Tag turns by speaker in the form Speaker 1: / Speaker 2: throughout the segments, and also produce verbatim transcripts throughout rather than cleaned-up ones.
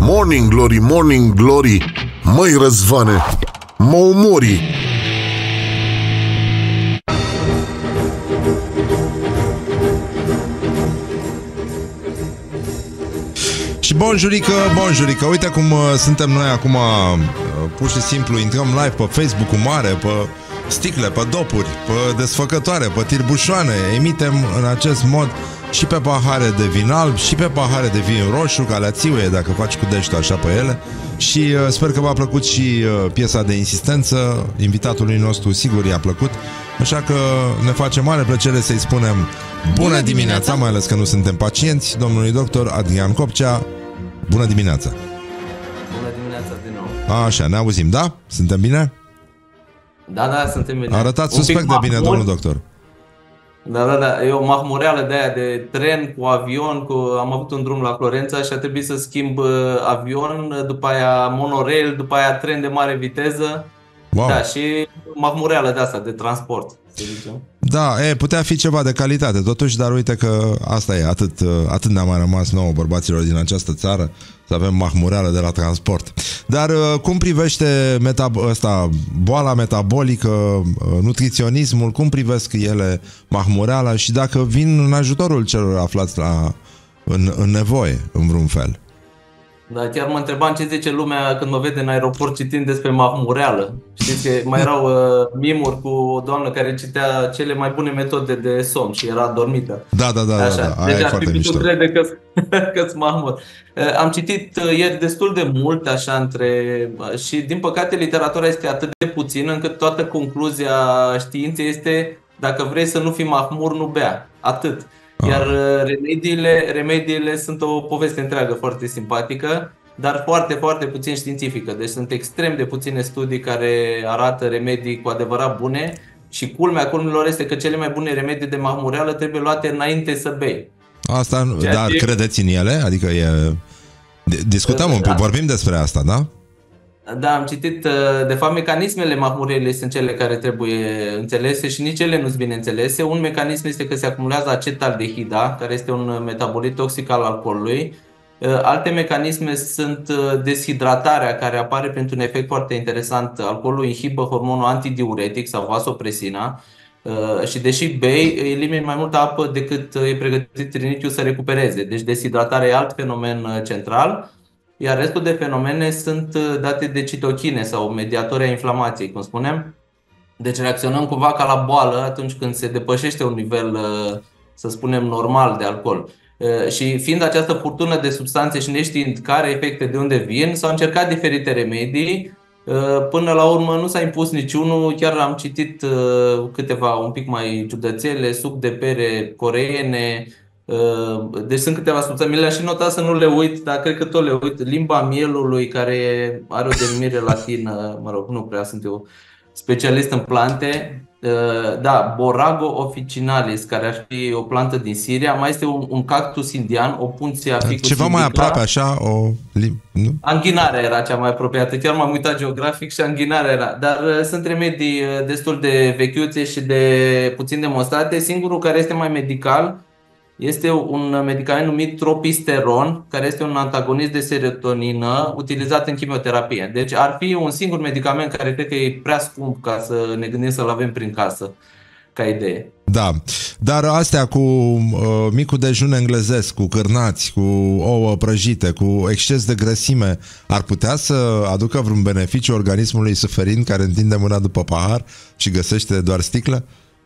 Speaker 1: Morning Glory, Morning Glory, măi Răzvane, mă omori.
Speaker 2: Și bonjurică, bonjurică, uite cum uh, suntem noi acum, uh, pur și simplu intrăm live pe Facebook-ul mare, pe sticle, pe dopuri, pe desfăcătoare, pe tirbușoane, emitem în acest mod și pe pahare de vin alb și pe pahare de vin roșu, ca la țiuie dacă faci cu deștul așa pe ele. Și uh, sper că v-a plăcut și uh, piesa de insistență, invitatului nostru sigur i-a plăcut, așa că ne face mare plăcere să-i spunem bună, bună dimineața, mai ales că nu suntem pacienți, domnului doctor Adrian Copcea. Bună dimineața!
Speaker 3: Bună dimineața din nou!
Speaker 2: Așa, ne auzim, da? Suntem bine?
Speaker 3: Da, da, suntem bine.
Speaker 2: Arătați suspect de bine, domnul doctor.
Speaker 3: Da, da, da, e o mahmureală de aia de tren cu avion, cu... am avut un drum la Florența și a trebuit să schimb avion, după aia monorail, după aia tren de mare viteză. Wow. Da, și mahmureală de asta, de transport, să zicem.
Speaker 2: Da, e, putea fi ceva de calitate, totuși, dar uite că asta e, atât, atât ne-a mai rămas nouă bărbaților din această țară, să avem mahmureală de la transport. Dar cum privește metab- ăsta, boala metabolică, nutriționismul, cum privesc ele mahmureala și dacă vin în ajutorul celor aflați la, în, în nevoie, în vreun fel?
Speaker 3: Da, chiar mă întrebam ce zice lumea când mă vede în aeroport citind despre mahmureală. Știți că mai erau uh, mimuri cu o doamnă care citea cele mai bune metode de somn și era adormită.
Speaker 2: Da, da, da,
Speaker 3: așa.
Speaker 2: da, da.
Speaker 3: Deci
Speaker 2: aia e foarte mișto.
Speaker 3: Tu crede că că-ți mahmur. Uh, am citit uh, ieri destul de mult așa între uh, și din păcate literatura este atât de puțină încât toată concluzia științei este dacă vrei să nu fii mahmur, nu bea. Atât. Iar remediile, remediile sunt o poveste întreagă foarte simpatică, dar foarte, foarte puțin științifică. Deci sunt extrem de puține studii care arată remedii cu adevărat bune și culmea culmelor este că cele mai bune remedii de mahmureală trebuie luate înainte să bei.
Speaker 2: Asta,
Speaker 3: Ceea
Speaker 2: dar
Speaker 3: ce...
Speaker 2: credeți în ele? Adică e... Discutăm un pic, da. Vorbim despre asta, da?
Speaker 3: Da, am citit, de fapt mecanismele mahmureilor sunt cele care trebuie înțelese și nici ele nu sunt bine înțelese. Un mecanism este că se acumulează acetaldehida, care este un metabolit toxic al alcoolului. Alte mecanisme sunt deshidratarea, care apare printr-un efect foarte interesant. Alcoolul inhibă hormonul antidiuretic sau vasopresina și deși bei, elimini mai multă apă decât e pregătit rinichiul să recupereze. Deci deshidratarea e alt fenomen central. Iar restul de fenomene sunt date de citochine sau mediatori a inflamației, cum spunem. Deci reacționăm cumva ca la boală atunci când se depășește un nivel, să spunem, normal de alcool. Și fiind această furtună de substanțe și neștiind care efecte de unde vin, s-au încercat diferite remedii. Până la urmă nu s-a impus niciunul, chiar am citit câteva un pic mai ciudățele, suc de pere coreene. Deci sunt câteva substanțe, mi le-am și notat să nu le uit, dar cred că tot le uit. Limba mielului, care are o denumire latină, mă rog, nu prea sunt eu specialist în plante. Da, Borago officinalis, care ar fi o plantă din Siria. Mai este un, un cactus indian, o punția ficus
Speaker 2: ceva
Speaker 3: indica.
Speaker 2: mai aproape, așa, o... Nu?
Speaker 3: Anghinarea era cea mai apropiată, chiar m-am uitat geografic și anghinarea era. Dar sunt remedii destul de vechiuțe și de puțin demonstrate. Singurul care este mai medical este un medicament numit tropisteron, care este un antagonist de serotonină utilizat în chimioterapie. Deci ar fi un singur medicament care cred că e prea scump ca să ne gândim să-l avem prin casă, ca idee.
Speaker 2: Da, dar astea cu uh, micul dejun englezesc, cu cârnați, cu ouă prăjite, cu exces de grăsime, ar putea să aducă vreun beneficiu organismului suferind care întinde mâna după pahar și găsește doar sticlă?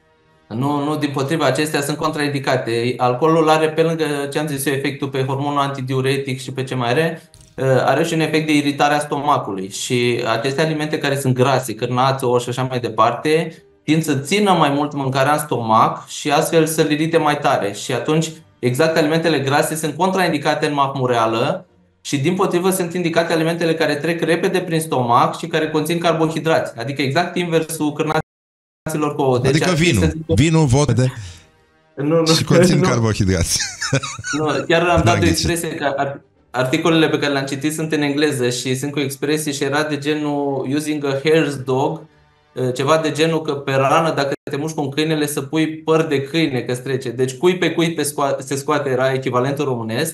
Speaker 3: Nu, nu, dimpotrivă, acestea sunt contraindicate. Alcoolul are, pe lângă ce am zis eu, efectul pe hormonul antidiuretic și pe ce mai are, are și un efect de iritare a stomacului. Și aceste alimente care sunt grase, cârnați, ouă și așa mai departe, tind să țină mai mult mâncarea în stomac și astfel să-l irite mai tare. Și atunci, exact alimentele grase sunt contraindicate în mahmureală și dimpotrivă sunt indicate alimentele care trec repede prin stomac și care conțin carbohidrați. Adică exact inversul cârnaților cu ouă. Deci
Speaker 2: adică vinul, zic... vinul vot de...
Speaker 3: nu, nu,
Speaker 2: și conțin
Speaker 3: nu.
Speaker 2: carbohidrați.
Speaker 3: Nu, chiar am dat o expresie că articolele pe care le-am citit sunt în engleză și sunt cu expresie și era de genul using a hare's dog, ceva de genul că pe rană dacă te muști cu un câinele să pui păr de câine că strece. Deci cui pe cui pe scoate, se scoate era echivalentul românesc.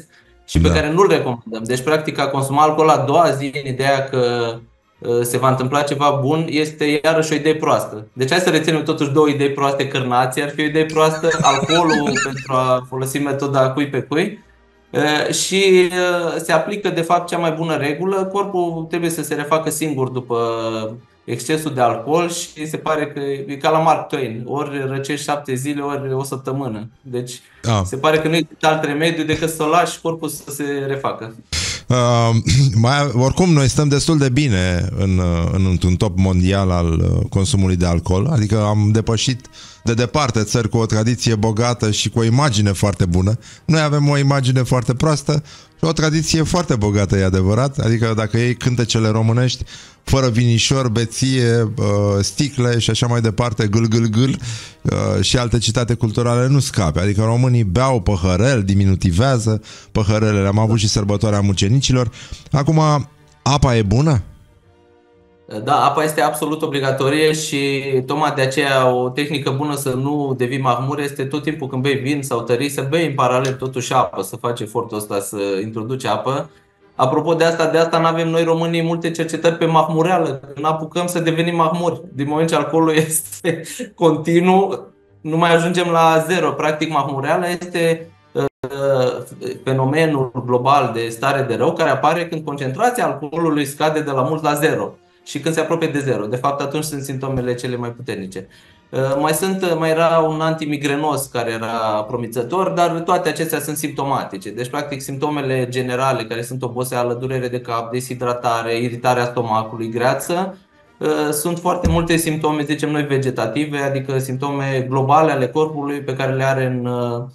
Speaker 3: și pe
Speaker 2: Da.
Speaker 3: care nu-l recomandăm. Deci, practic, a consuma alcool a doua zi în ideea că uh, se va întâmpla ceva bun este iarăși o idee proastă. Deci hai să reținem totuși două idei proaste. Cârnații ar fi o idee proastă, alcoolul pentru a folosi metoda cui pe cui. Uh, și uh, se aplică de fapt cea mai bună regulă. Corpul trebuie să se refacă singur după excesul de alcool și se pare că e ca la Mark Twain. Ori răcești șapte zile, ori o săptămână. Deci
Speaker 2: Ah.
Speaker 3: se pare că nu există alt remediu decât să o lași corpul să se refacă.
Speaker 2: Uh, mai, oricum, noi stăm destul de bine în, în un top mondial al consumului de alcool, adică am depășit de departe țări cu o tradiție bogată și cu o imagine foarte bună. Noi avem o imagine foarte proastă și o tradiție foarte bogată, e adevărat, adică dacă iei cântecele românești, fără vinișor, beție, sticle și așa mai departe, gâl, gâl, gâl, și alte citate culturale, nu scape. Adică românii beau păhărel, diminutivează păhărelele. Am avut și sărbătoarea mucenicilor. Acum, apa e bună?
Speaker 3: Da, apa este absolut obligatorie și tocmai de aceea o tehnică bună să nu devii mahmur este tot timpul când bei vin sau tării să bei în paralel totuși apă, să faci efortul ăsta să introduci apă. Apropo de asta, de asta nu avem noi românii multe cercetări pe mahmureală, că nu apucăm să devenim mahmuri. Din moment ce alcoolul este continuu, nu mai ajungem la zero. Practic, mahmureala este uh, fenomenul global de stare de rău care apare când concentrația alcoolului scade de la mult la zero și când se apropie de zero. De fapt, atunci sunt simptomele cele mai puternice. Mai, sunt, mai era un antimigrenos care era promițător, dar toate acestea sunt simptomatice. Deci, practic, simptomele generale, care sunt oboseală, durere de cap, deshidratare, iritarea stomacului, greață, sunt foarte multe simptome, zicem noi, vegetative, adică simptome globale ale corpului pe care le are în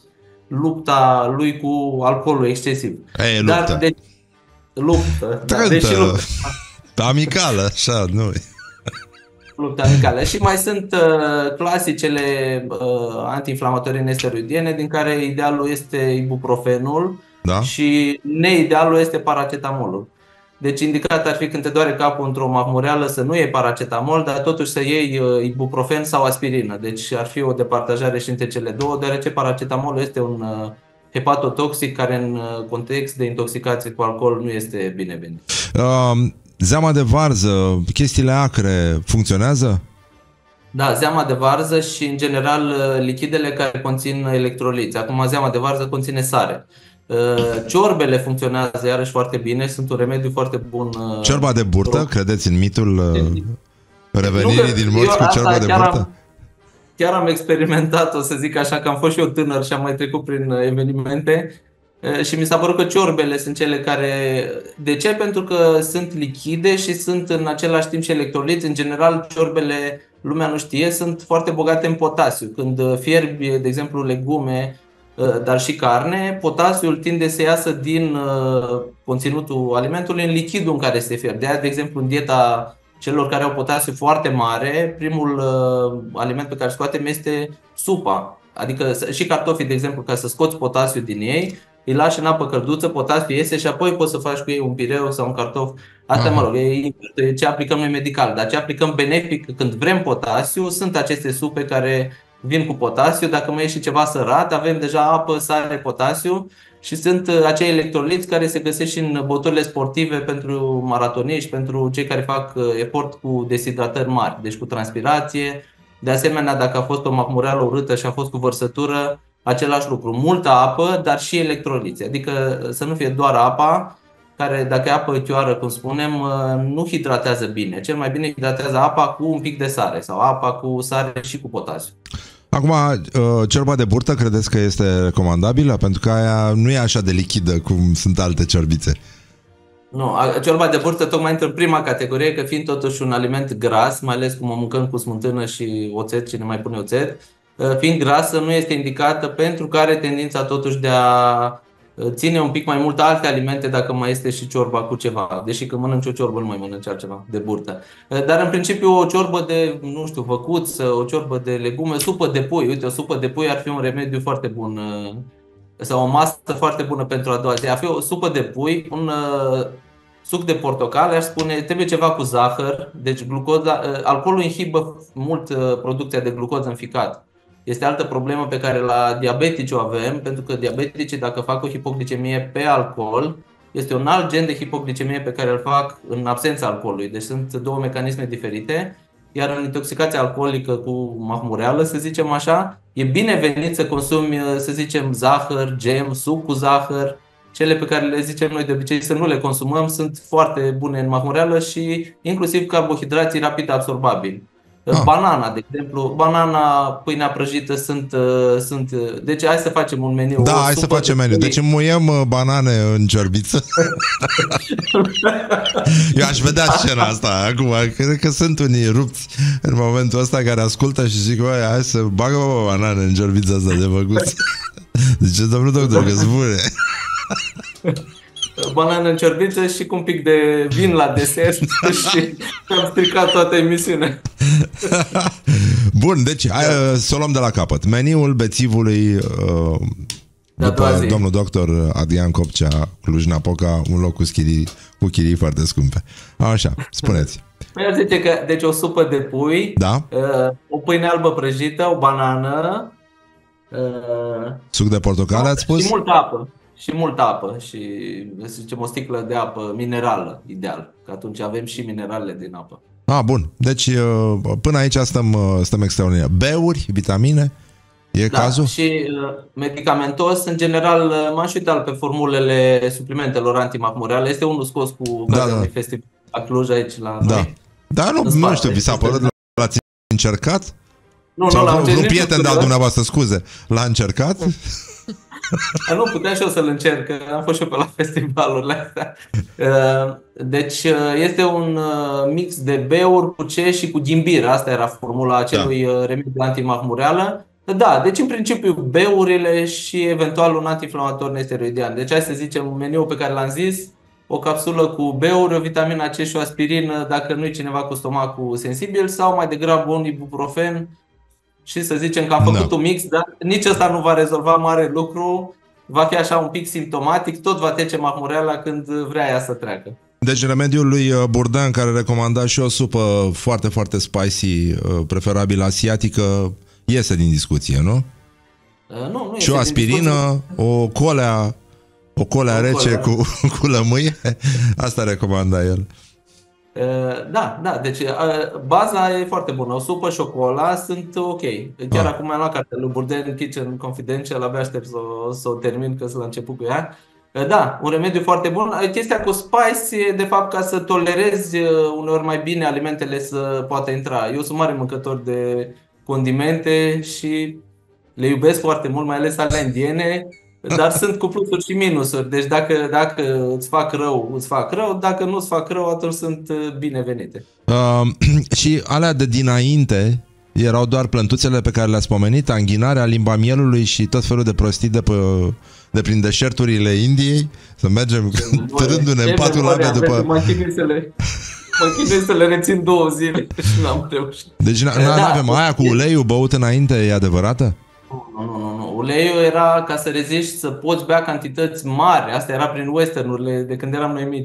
Speaker 3: lupta lui cu alcoolul excesiv.
Speaker 2: E, luptă.
Speaker 3: Dar, de, luptă.
Speaker 2: Da, deși luptă. Amicală, așa, nu
Speaker 3: lupta amicală. Și mai sunt uh, clasicele uh, anti-inflamatorii nesteroidiene, din care idealul este ibuprofenul, da? Și neidealul este paracetamolul. Deci indicat ar fi când te doare capul într-o mahmureală să nu iei paracetamol, dar totuși să iei uh, ibuprofen sau aspirină. Deci ar fi o departajare și între cele două, deoarece paracetamolul este un uh, hepatotoxic care în uh, context de intoxicație cu alcool nu este binevenit.
Speaker 2: Um... Zeama de varză, chestiile acre, funcționează?
Speaker 3: Da, zeama de varză și, în general, lichidele care conțin electroliți. Acum, zeama de varză conține sare. Ciorbele funcționează iarăși foarte bine, sunt un remediu foarte bun.
Speaker 2: Ciorba de burtă? Pro... Credeți în mitul revenirii nu, din morți cu ciorba de burtă?
Speaker 3: Am, chiar am experimentat, o să zic așa, că am fost și eu tânăr și am mai trecut prin evenimente. Și mi s-a părut că ciorbele sunt cele care... De ce? Pentru că sunt lichide și sunt în același timp și electroliți. În general, ciorbele, lumea nu știe, sunt foarte bogate în potasiu. Când fierbi, de exemplu, legume, dar și carne, potasiul tinde să iasă din conținutul alimentului în lichidul în care se fierbe. De aia, de exemplu, în dieta celor care au potasiu foarte mare, primul aliment pe care scoatem este supa. Adică și cartofii, de exemplu, ca să scoți potasiu din ei, îi lași în apă călduță, potasiul iese și apoi poți să faci cu ei un pireu sau un cartof. Asta, mă rog, e ce aplicăm noi medical. Dar ce aplicăm benefic când vrem potasiu sunt aceste supe care vin cu potasiu. Dacă mai e și ceva sărat, avem deja apă, sare, potasiu și sunt acei electroliți care se găsesc și în băuturile sportive pentru maratoniști, pentru cei care fac efort cu deshidratări mari, deci cu transpirație. De asemenea, dacă a fost o mahmureală urâtă și a fost cu vărsătură, același lucru. Multă apă, dar și electroliți. Adică să nu fie doar apa, care dacă e apă chioară, cum spunem, nu hidratează bine. Cel mai bine hidratează apa cu un pic de sare sau apa cu sare și cu potasiu.
Speaker 2: Acum, ciorba de burtă credeți că este recomandabilă? Pentru că aia nu e așa de lichidă cum sunt alte ciorbițe.
Speaker 3: Nu, ciorba de burtă tocmai intră în prima categorie, că fiind totuși un aliment gras, mai ales cum o mâncăm cu smântână și oțet, cine mai pune oțet, fiind grasă, nu este indicată pentru că are tendința totuși de a ține un pic mai mult alte alimente dacă mai este și ciorba cu ceva. Deși când mănânci o ciorbă nu mai mănânci altceva de burtă. Dar în principiu o ciorbă de, nu știu, făcuț, o ciorbă de legume, supă de pui. Uite, o supă de pui ar fi un remediu foarte bun sau o masă foarte bună pentru a doua zi. Ar fi o supă de pui, un suc de portocale, aș spune, trebuie ceva cu zahăr. Deci glucoza, alcoolul inhibă mult producția de glucoză în ficat. Este altă problemă pe care la diabetici o avem, pentru că diabeticii, dacă fac o hipoglicemie pe alcool, este un alt gen de hipoglicemie pe care îl fac în absența alcoolului. Deci sunt două mecanisme diferite. Iar în intoxicația alcoolică cu mahmureală, să zicem așa, e binevenit să consumi, să zicem, zahăr, gem, suc cu zahăr. Cele pe care le zicem noi de obicei să nu le consumăm sunt foarte bune în mahmureală și inclusiv carbohidrații rapid absorbabili. Ah. Banana, de exemplu, banana, pâinea prăjită sunt, sunt... Deci hai să facem un meniu.
Speaker 2: Da, hai să facem meniu. Deci înmuiem banane în ciorbiță. Eu aș vedea scena asta acum. Cred că sunt unii rupți în momentul ăsta care ascultă și zic, hai să bagă o banane în ciorbița asta de făcut. Zice, domnul doctor, că-s bune.
Speaker 3: Banană în ciorbiță și cu un pic de vin la desert și am stricat toată emisiunea.
Speaker 2: Bun, deci hai să o luăm de la capăt. Meniul bețivului uh, după domnul doctor Adrian Copcea, Cluj-Napoca, un loc cu chirii, cu chirii foarte scumpe. Așa, spuneți.
Speaker 3: Mi-ar zice că, deci o supă de pui,
Speaker 2: da?
Speaker 3: uh, o pâine albă prăjită, o banană, uh,
Speaker 2: suc de portocale, ați spus?
Speaker 3: Și multă apă. Și multă apă și, să zicem, o sticlă de apă minerală, ideal, că atunci avem și mineralele din apă.
Speaker 2: Ah, bun. Deci până aici stăm, stăm extraordinar. Beuri, vitamine, e
Speaker 3: da,
Speaker 2: cazul?
Speaker 3: Și medicamentos, în general, m-am și uitat pe formulele suplimentelor antimahmureale. Este unul scos cu
Speaker 2: da,
Speaker 3: ocazia
Speaker 2: da.
Speaker 3: unui festival la Cluj aici la
Speaker 2: da.
Speaker 3: noi.
Speaker 2: Da, nu, nu știu, vi s-a părut, l-ați încercat?
Speaker 3: Nu, nu l-am
Speaker 2: încercat. Un prieten de-al dumneavoastră, scuze, l-a încercat?
Speaker 3: Nu, puteam și eu să-l încerc, că am fost și eu pe la festivalurile astea. Deci este un mix de beuri cu ce și cu ghimbir. Asta era formula acelui da. remediu antimahmureală. Da, deci în principiu beurile și eventual un anti-inflamator nesteroidian. Deci hai să zicem un meniu pe care l-am zis, o capsulă cu beuri, o vitamina C și o aspirină dacă nu e cineva cu stomacul sensibil, sau mai degrabă un ibuprofen. Și să zicem că am făcut da. un mix, dar nici ăsta nu va rezolva mare lucru, va fi așa un pic simptomatic, tot va trece mahmureala când vrea ea să treacă.
Speaker 2: Deci remediul lui Burdan, care recomanda și o supă foarte, foarte spicy, preferabil asiatică, iese din discuție, nu?
Speaker 3: Nu, nu
Speaker 2: și o aspirină, o colea, o colea o rece colea. Cu, cu lămâie, asta recomanda el.
Speaker 3: Da, da, deci baza e foarte bună. O supă și o cola sunt ok. Chiar ah. acum am luat cartea lui Burden Kitchen Confidential, abia aștept să, să o termin, că sunt la început cu ea. Da, un remediu foarte bun. Chestia cu spice e de fapt ca să tolerezi uneori mai bine alimentele să poată intra. Eu sunt mare mâncător de condimente și le iubesc foarte mult, mai ales ale indiene. Dar sunt cu plusuri și minusuri. Deci dacă, dacă îți fac rău, îți fac rău. Dacă nu îți fac rău, atunci sunt binevenite.
Speaker 2: Uh, și alea de dinainte erau doar plântuțele pe care le-ați pomenit, anghinarea, limba mielului și tot felul de prostii de, pe, de prin deșerturile Indiei. Să mergem târându-ne în patul labe după...
Speaker 3: Mă chinui să le, să le rețin două zile și n-am reușit.
Speaker 2: Deci nu da, avem aia cu uleiul băut înainte, e adevărată?
Speaker 3: Nu, nu, nu, nu. Uleiul era ca să reziști, să poți bea cantități mari. Asta era prin westernurile de când eram noi mici.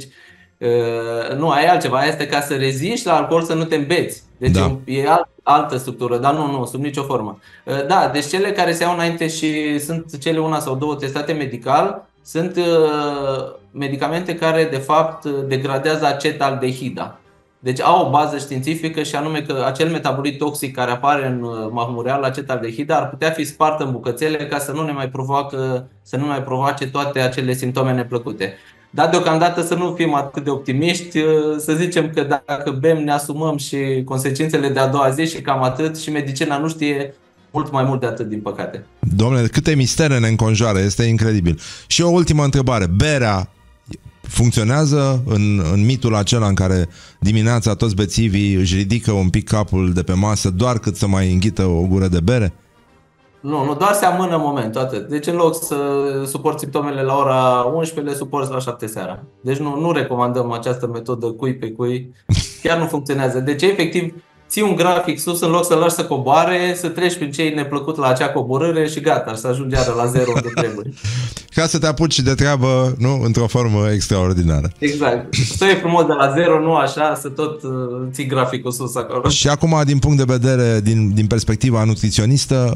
Speaker 3: Uh, nu, aia e altceva. Aia este ca să reziști la alcool, să nu te îmbeți. Deci da. e alt, altă structură, dar nu, nu, sub nicio formă. Uh, da, deci cele care se iau înainte și sunt cele una sau două testate medical, sunt uh, medicamente care de fapt degradează acetaldehida. Deci au o bază științifică și anume că acel metabolit toxic care apare în mahmureală, acetaldehida, ar putea fi spart în bucățele ca să nu ne mai provoacă, să nu mai provoace toate acele simptome neplăcute. Dar deocamdată să nu fim atât de optimiști, să zicem că dacă bem, ne asumăm și consecințele de a doua zi și cam atât, și medicina nu știe mult mai mult de atât, din păcate.
Speaker 2: Dom'le, câte mistere ne înconjoară, este incredibil. Și o ultimă întrebare, berea funcționează în, în mitul acela în care dimineața toți bețivii își ridică un pic capul de pe masă doar cât să mai înghită o gură de bere?
Speaker 3: Nu, nu, doar se amână momentul, atât. Deci în loc să suporți simptomele la ora unsprezece, le suporți la șapte seara. Deci nu, nu recomandăm această metodă cui pe cui, chiar nu funcționează. Deci efectiv ții un grafic sus, în loc să-l lași să coboare, să treci prin ce e neplăcut la acea coborâre și gata, să ajungi iară la zero unde trebuie.
Speaker 2: Ca să te apuci de treabă, nu, într-o formă extraordinară.
Speaker 3: Exact. Să e frumos de la zero, nu așa, să tot uh, ții graficul sus acolo.
Speaker 2: Și acum, din punct de vedere, din, din perspectiva nutriționistă,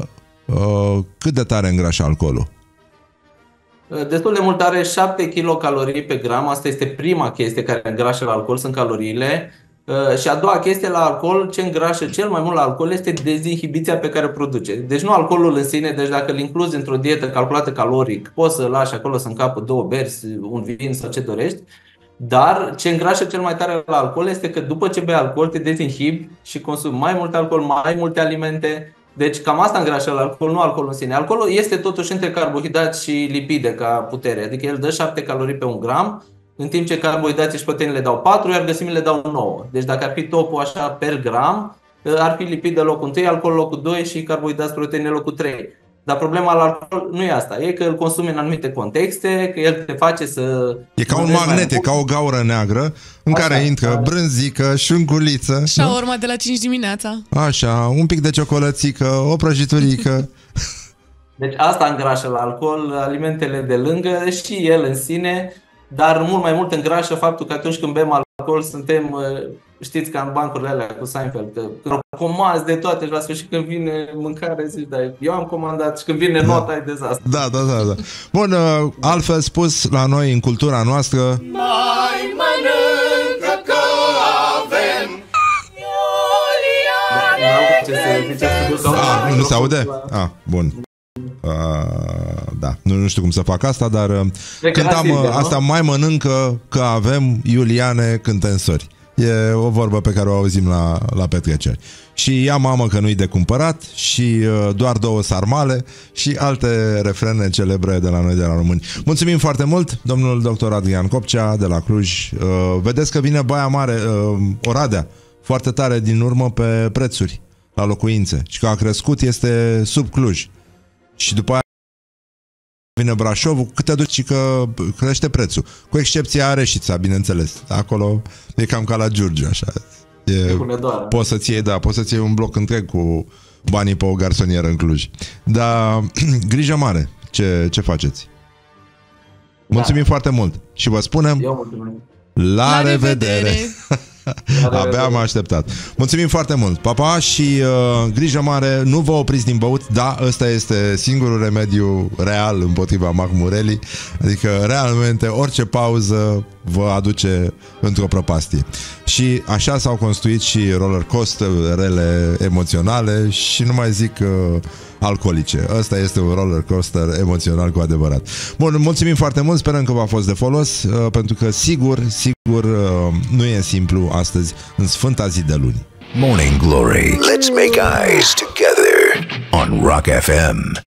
Speaker 2: cât de tare îngrașă alcoolul?
Speaker 3: Destul de mult, are șapte kilocalorii pe gram. Asta este prima chestie care îngrașă la alcool, sunt caloriile. Și a doua chestie la alcool, ce îngrașă cel mai mult la alcool este dezinhibiția pe care o produce. Deci nu alcoolul în sine, deci dacă îl incluzi într-o dietă calculată caloric, poți să lași acolo să încapă două berzi, un vin sau ce dorești. Dar ce îngrașă cel mai tare la alcool este că după ce bei alcool te dezinhibi și consumi mai mult alcool, mai multe alimente. Deci cam asta îngrașă la alcool, nu alcoolul în sine. Alcoolul este totuși între carbohidrați și lipide ca putere, adică el dă șapte calorii pe un gram, în timp ce carbohidrații și proteinele dau patru, iar grăsimile dau nouă. Deci dacă ar fi topul așa per gram, ar fi lipide locul întâi, alcool locul doi și carbohidrați, proteine locul trei. Dar problema la alcool nu e asta, e că îl consumi în anumite contexte, că el te face să...
Speaker 2: E ca un magnet, e ca o gaură neagră în așa, care intră da. brânzică, șunculiță.
Speaker 4: Șaorma de la cinci dimineața.
Speaker 2: Așa, un pic de ciocolățică, o prăjiturică.
Speaker 3: Deci asta îngrașă la alcool, alimentele de lângă și el în sine, dar mult mai mult îngrașă faptul că atunci când bem alcool suntem... Știți, ca în bancurile alea cu Seinfeld, că comanzi de toate și la sfârșit când vine mâncare zici, da, eu am comandat și când vine nota da. e dezastru.
Speaker 2: Da, da, da, da. Bun, altfel spus, la noi în cultura noastră mai mănâncă că avem Iuliane. Ah, nu se aude? Ah, bun. Uh, da, nu, nu știu cum să fac asta, dar cântam uh, asta, mai mănâncă că avem Iuliane cântensori. E o vorbă pe care o auzim la, la petreceri. Și ea mamă că nu-i de cumpărat și uh, doar două sarmale și alte refrene celebre de la noi, de la români. Mulțumim foarte mult, domnul doctor Adrian Copcea de la Cluj. Uh, vedeți că vine Baia Mare, uh, Oradea, foarte tare din urmă pe prețuri la locuințe și că a crescut este sub Cluj. Și după aia vine Brașovul, cât te duci că crește prețul. Cu excepția Reșița, bineînțeles. Acolo e cam ca la Giurgiu, așa. E, poți să-ți iei, da, poți să-ți iei un bloc întreg cu banii pe o garsonieră în Cluj. Dar grijă mare ce, ce faceți. Mulțumim da. foarte mult. Și vă spunem la, la revedere, revedere. Abia am așteptat. Mulțumim foarte mult, pa, pa. Și uh, grijă mare, nu vă opriți din băut. Da, ăsta este singurul remediu real împotriva mahmurelii. Adică realmente orice pauză vă aduce într-o prăpastie. Și așa s-au construit și roller coasterele emoționale. Și nu mai zic uh, alcoolice. Ăsta este un roller coaster emoțional cu adevărat. Bun, mulțumim foarte mult, sperăm că v-a fost de folos, uh, pentru că sigur, sigur uh, nu e simplu astăzi în sfânta zi de luni.
Speaker 5: Morning Glory. Let's make eyes together on Rock F M.